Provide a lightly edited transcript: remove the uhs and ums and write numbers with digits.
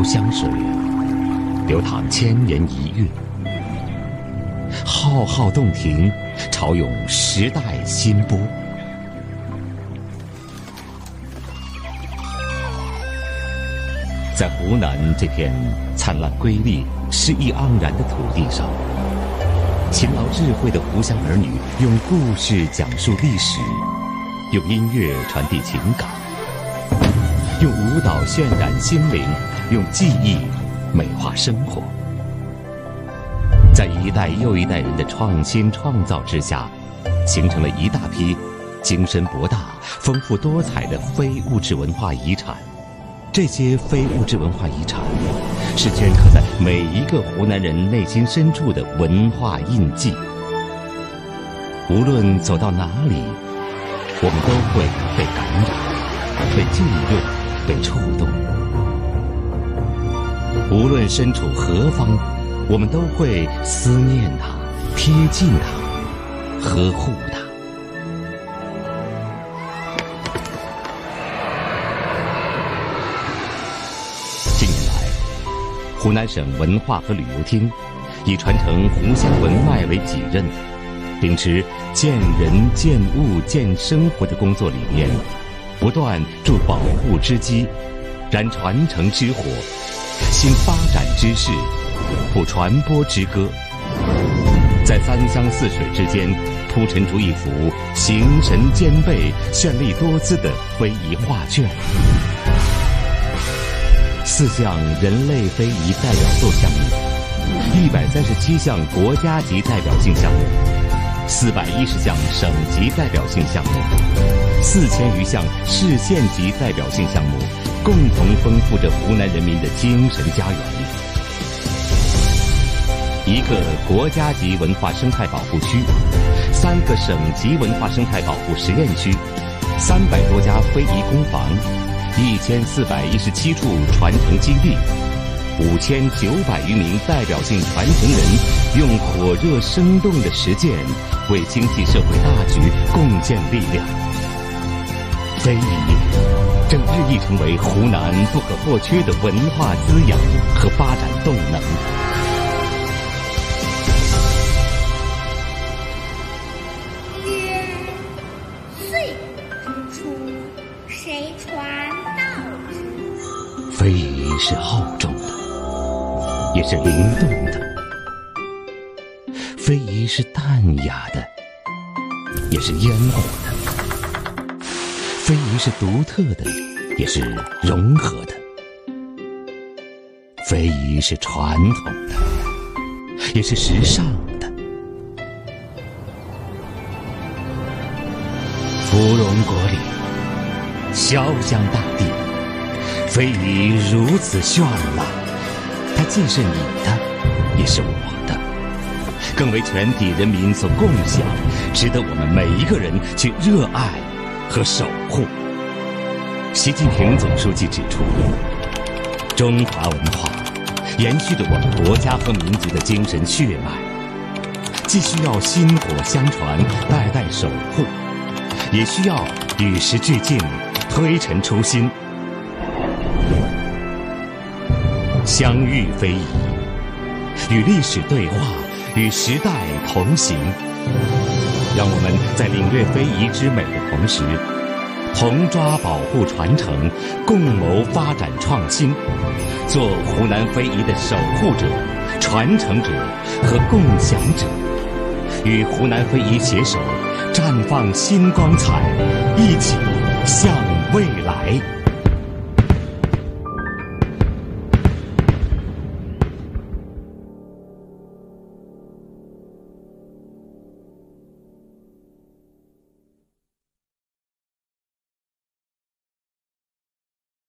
湘水，流淌千年一韵，浩浩洞庭，潮涌时代新波。在湖南这片灿烂瑰丽、诗意盎然的土地上，勤劳智慧的湖湘儿女用故事讲述历史，用音乐传递情感，用舞蹈渲染心灵，用技艺美化生活。在一代又一代人的创新创造之下，形成了一大批精深博大、丰富多彩的非物质文化遗产。这些非物质文化遗产是镌刻在每一个湖南人内心深处的文化印记。无论走到哪里，我们都会被感染、被浸润、被触动。无论身处何方，我们都会思念它、贴近它、呵护它。近年来，湖南省文化和旅游厅以传承湖湘文脉为己任，秉持见人、见物、见生活的工作理念，不断筑保护之基，燃传承之火，兴发展之势，谱传播之歌，在三湘四水之间铺陈出一幅形神兼备、绚丽多姿的非遗画卷。4项人类非遗代表作项目，137项国家级代表性项目，410项省级代表性项目，4000余项市县级代表性项目，共同丰富着湖南人民的精神家园。1个国家级文化生态保护区，3个省级文化生态保护实验区，300多家非遗工坊，1417处传承基地，5900余名代表性传承人，用火热生动的实践为经济社会大局贡献力量。非遗正日益成为湖南不可或缺的文化滋养和发展动能。 曰：岁之初，谁传道之？ 非遗是厚重的，也是灵动的；非遗是淡雅的，也是烟火的；非遗是独特的，也是融合的；非遗是传统的，也是时尚的。芙蓉国里，潇湘大地，非遗如此绚烂，它既是你的，也是我的，更为全体人民所共享，值得我们每一个人去热爱和守护。习近平总书记指出，中华文化延续着我们国家和民族的精神血脉，既需要薪火相传，代代守护，也需要与时俱进，推陈出新。相遇非遗，与历史对话，与时代同行。让我们在领略非遗之美的同时，同抓保护传承，共谋发展创新，做湖南非遗的守护者、传承者和共享者，与湖南非遗携手，绽放新光彩，一起向未来。